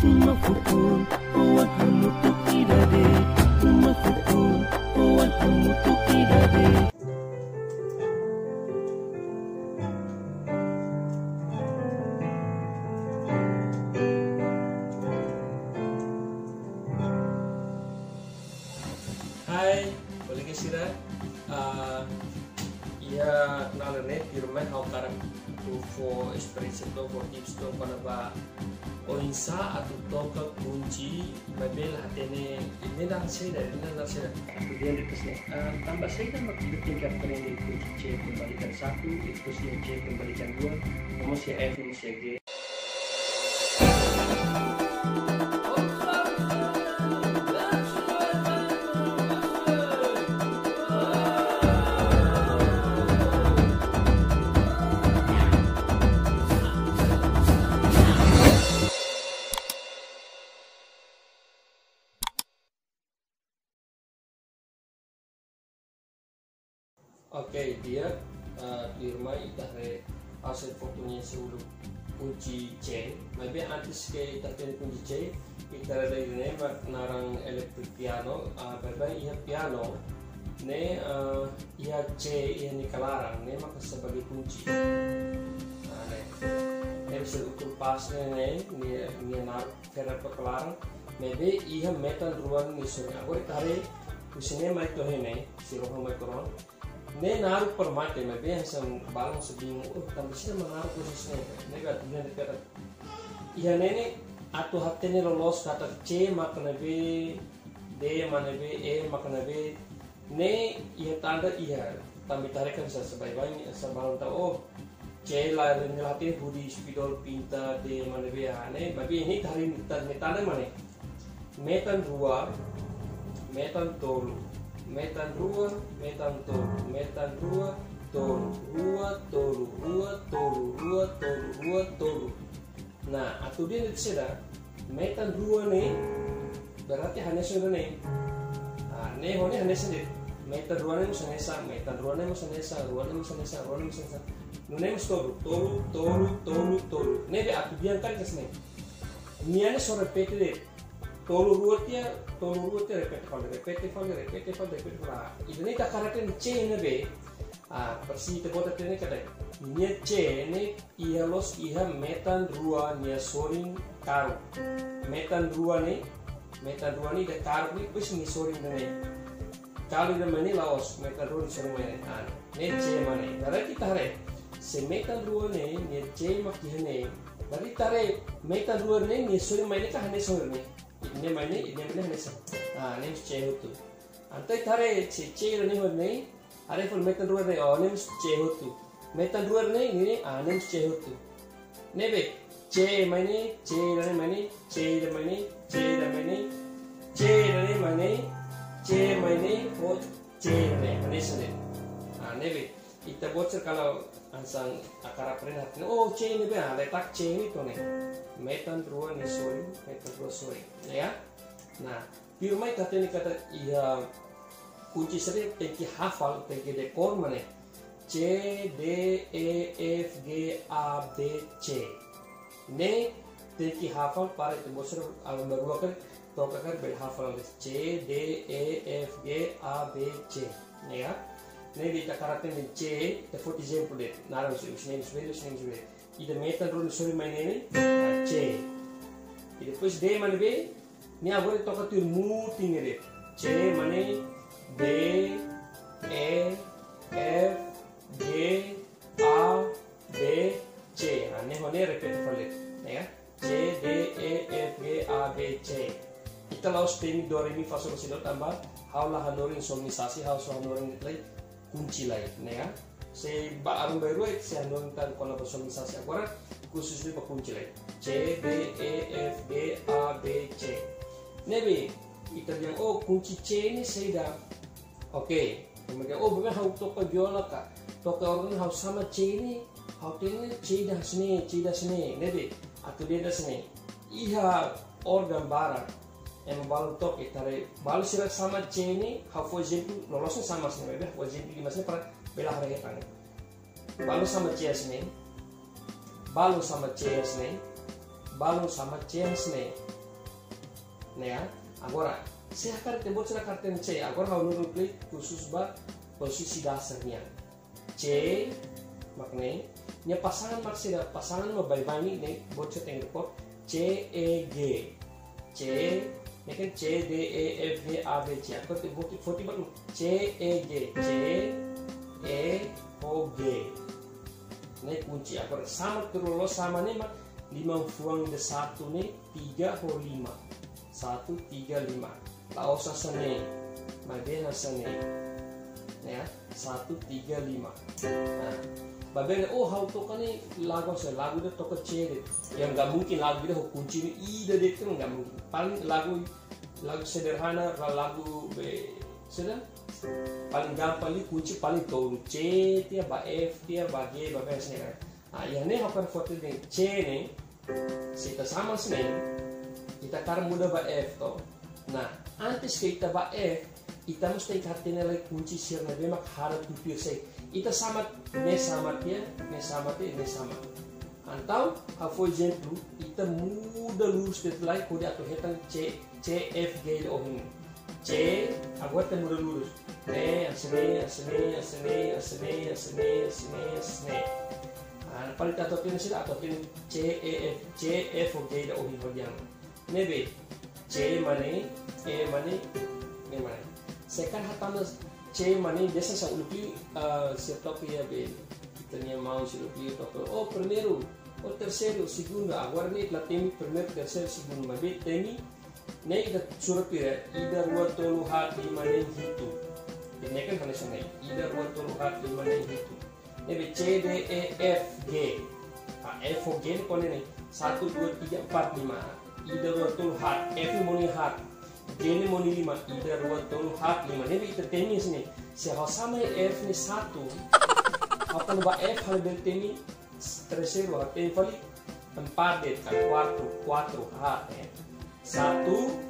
mafukun Oan hamutu idade mafukun Oan hamutu idade. Hai, boleh ke sira? Ia nalane firman hau karam tu for experience to for tips to pada ba oinsa atau toka kunci mabel hatene ini dah saya kemudian di pesne tambah saya dah tingkat training kunci C kembalikan 1 itu si C kembalikan 2 kamu si F ini si G. Oke, dia firma itare hasil fotonya sebelum kunci C. Maybe antes que ita tiene kunci C, itare lagi ne narang elektrik piano, berbagai ia piano, ne ia C ia ni kelarang, ne maka sebagai kunci. Ne bisa ukur pasnya ne nar karena kelarang, maybe ia metal ruang ni sore. Agora itare usine mai to hene, si roho mai koron. Ne naruh per mate, ma bem são balão subindo, também se não naruh posisinya, nega tujuan dekat. Ia nene atau hati ne lolos kata C makna B, D makna B, E makna B, ne ia tanda ia, também tarik kan bisa sebaik-baik sebalong tahu oh C lah ngelatih budi spidol pinta D makna B ne, tapi ini tarik tanda mana? Metan 2, metan tolu. Metan 2, metan tolu, metan 2, tolu, 2, tolu, 2, tolu, 2, tolu, 2, tolu. Nah, atau dia nanti sudah metan 2 nih, berarti hanya sudah nih. Nah, nih hanya sendiri. Metan 2 nih musa nesa, metan 2 nih musa nesa, 2 nih musa nesa, 2 nih musa nesa. Nih musa tolu, tolu, tolu, tolu, tolu. Nih dia atau dia kan kesini. Ini so repete deh. Tolu ruotia repete fal. Ini tak karakter C ne be. Persi te bota tene kada. Nia C ne ia los iha metan 2 nia soring karu. Metan 2 ni de karu ni pus ni soring ne. Kalau de mani laos metan 2 ni soring ne. Ne C mane. Nara kita hare. Se metan 2 ne nia C mak ne. Nari tare metan 2 ne nia soring mane ka hane soring ne. Ini mana nesa. Ini C itu. Antai thare C ini mana? Ada full metan 2 ne. Oh, ini C itu. Metan 2 ne ini ini C itu. Nebe C mana? C ini mana? C ini mana? C ini mana? C ini mana? C mana? Oh, C ini mana sendiri. Nebe kita bocor kalau ansang akar pernah. Oh, C ini be. Letak C ini tuh nih. Metan 2 ni sorry, metan 2 sorry, ya. Nah, firma kata ini kata ia kunci sering teki hafal, teki dekor mana? C D E F G A B C. Ne teki hafal para itu bosor alam baru kan, tokakan bel hafal C D E F G A B C, ya. Ne di karakter ni C, for example deh, narang sini. Ida metan role sorry my name C. E depois D mana B, ni agora toca tu muting ele. C mana D E F G A B C. Ane hone repeat fale, ya. C D E F G A B C. Kita laos temi do re mi fa sol si do tambah haula hanorin solmisasi haus hanorin play kunci lain, ya. Se arung baru se nonton kalau personalisasi agora khususnya kunci lain C D E F G A B C. Nebe kita bilang oh kunci C ini saya dah oke. Kemudian oh memang harus toka viola kak, toka organ harus sama C ini, harus ini C dah sini. Nebe atau dia dah sini. Iha organ barat yang balu tok itare balu sila sama C ini harus jadi lolosnya sama sini. Nebe harus jadi masih para belah rekan. Balu sama CS nih, balon sama C yang sene. Nah ya, agora saya akan tebut sudah karten C. Agora hau nurut klik khusus ba posisi dasarnya. C makne nya pasangan maksida pasangan mau bayi nih bocet yang report C E G C ini kan C D E F G A B C. Aku tebut foto baru C E G C E O G. Ini kunci agora sama terus sama nih mak 5 fuang de 1 nih 3 ho 5 1 3 5 laos sene madena sene ya 1 3 5. Nah babel how to kan lagu dia toko C yang nggak mungkin lagu dia kunci ini ida deh itu nggak mungkin. Paling lagu sederhana lagu sudah paling gampang ini kunci paling tahu C dia ba F dia ba G ba B sene. Nah yang ini akan foto dengan C nih kita sama sene kita karena mudah ba F toh. Nah antes kita ba F kita mesti kartina lagi kunci sirna bemak harap tupir saya ita sama ne sama dia ne sama dia ne sama antau for example ita muda lurus detlai kode atau hetang C C F G o ini C agora tem muda lurus ne asne paling atau tin sila atau tin C F o G o ini bagian ne be C mane E mane ne mane second hatana C mane biasa sa ulupi setup ya be kitanya mau si ulupi oh primeiro o terceiro segundo agora ne la temi primeiro terceiro segundo mas be temi ne ida surat ya ida rua tolu hat lima ne hitu ini kan hanya sana ida rua tolu hat lima ne hitu ne be C D E F G F O G ni kone ne 1 2 3 4 5 ida rua tolu hat F moni hat Gini mau 5 ida rua tolu hat 5 ini kita tenis nih siapa sama F nih 1 apa nubah F hal del temi terseru hat ini kali 4 det kan 4 hat 1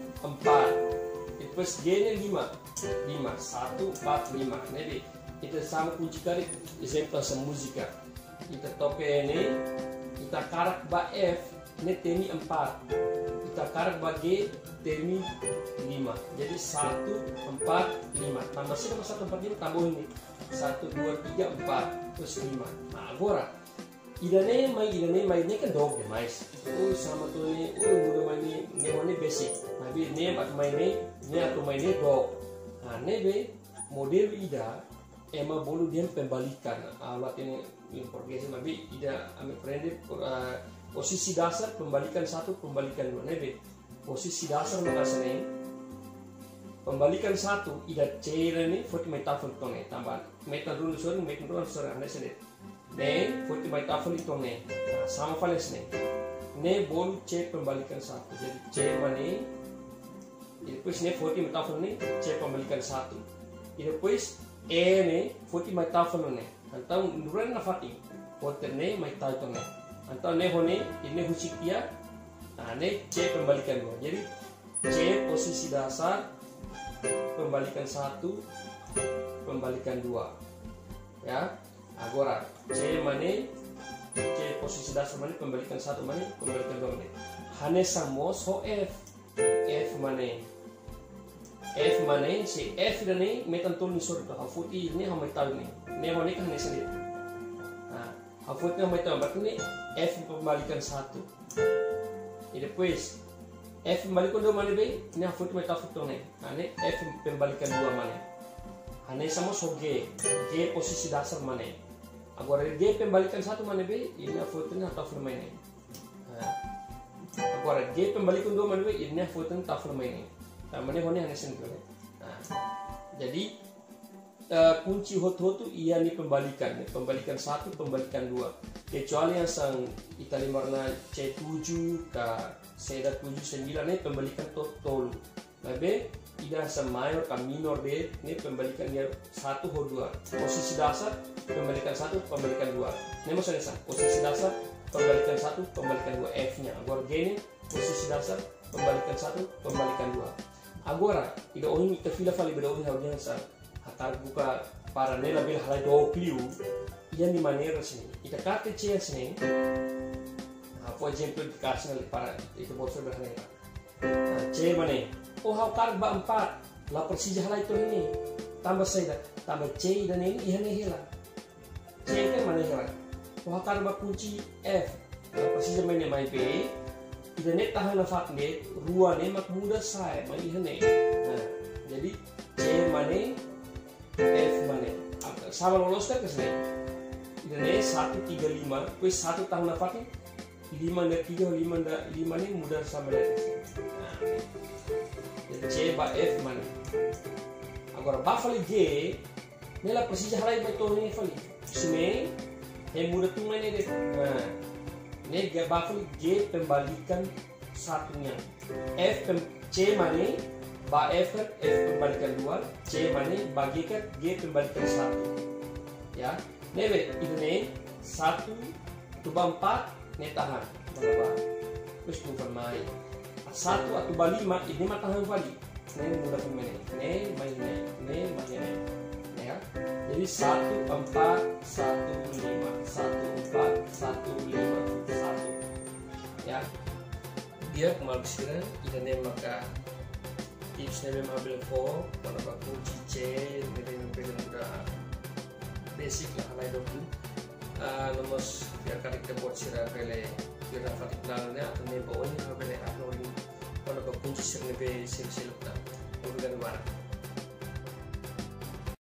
4 itu plus G nya 5 1 4 5 jadi kita sama kunci kali exempel sa musika kita tope ini kita karak ba F ini temi 4 kita karak ba G temi 5 jadi 1 4 5 tambah sini sama 1 4 5 tambah ini 1 2 3 4 terus 5. Nah agora idane mai ini kan dog ya mais sama tuh ini udah main ini basic tapi ini atau main ini atau main ini dog. Nah nebe model ida ema bolu dia pembalikan alat ini progresi tapi ida ame prende posisi dasar pembalikan 1 pembalikan 2 nebe posisi dasar makasane pembalikan 1 ida C ini 40 metafon tone tambah metal dulu sorry anda sedih ne 40 metafon itu ne sama fales ne bolu C pembalikan 1 jadi C mana depois ne 40 metafon ne C pembalikan 1 depois E ne 40 metafon ne então duran na fati porter ne metafon ne então ne hone ini husikia. Nah, ini C pembalikan 2. Jadi C posisi dasar pembalikan 1 pembalikan 2. Ya. Agora C mana? C posisi dasar mana pembalikan 1 mana pembalikan 2 mana. Hane samos ho F. F mana? F mana? Si F ini metan tol ni sorry to. Hafuti ini hamai tahu ni. Ne hone kan ni sedih. Nah, hafuti hamai tahu berarti ni F pembalikan 1. E depois F pembalikan 2 mana be? Ini foto metafon nih. Nah, ini F pembalikan 2 mana? Ane sama so G posisi dasar mana? Agora G pembalikan 1 mana be? Ini foto metafon mana? Agora G pembalikan 2 mana be? Ini foto metafon mana? Nah, mana hone ane sentuh. Nah, jadi kunci hot-hot itu iya nih pembalikan 1 pembalikan 2 kecuali yang sang Itali warna C7 ke seda 7 9 nih pembalikan tol tapi tidak semayor ke minor D ini pembalikan dia 1 ho 2 posisi dasar pembalikan 1 pembalikan 2 ini maksudnya posisi dasar pembalikan 1 pembalikan 2 F nya agora G ini posisi dasar pembalikan 1 pembalikan 2 agora tidak ohing kita fila fali beda ohing hal sa hatar buka para nela bil halai do kliu yang di manera sini ita kate C sini for exemplification para itu bos sederhana. Nah, C mana? Oh hau karba 4 la persija halai to ini tambah saya tambah C dan ini ihane hela. C kan mana hela? Oh hau karba kunci F la persija mana mai B idane tahan nafat ne ruane mak muda saya mai ihane. Nah, jadi C mana F mana? Sama lolos kan kesini. Idane 135 kuis 1 tahan nafatnya 5 dan 3 5 dan 5 ini mudah sama dari sini. Nah, jadi C ba F mana? Agora ba fali G nela persija halai ba to ni fali. Sini mudah tungai ni deh. Nah, ini ba fali G pembalikan satunya. C mana? Ba F kan F pembalikan 2, C mana? Bagi kan G pembalikan 1. Ya. Nebe ini 1 tuba 4 ne tahan berapa terus bukan main 1 atau 5 ini mah tahan balik ne mudah pemain ne main ya jadi 1 4 1 5 1 4 1 5 1 ya dia kembali sekarang ini maka tipsnya memang ambil pada kunci C ini udah basic lah halai doku nomos biar kali kita buat sira pele biar dapat iklannya atau nebo ini kalau pele uploading pada kunci sering lebih siluk tak udah luar